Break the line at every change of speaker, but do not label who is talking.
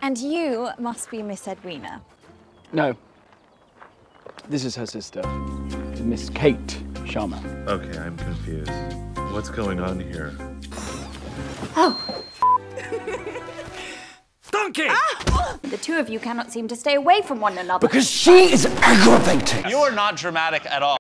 And you must be Miss Edwina.
No. This is her sister, Miss Kate Sharma.
Okay, I'm confused. What's going on here?
Oh!
Donkey!
Ah! The two of you cannot seem to stay away from one another.
Because she is aggravating.
You are not dramatic at all.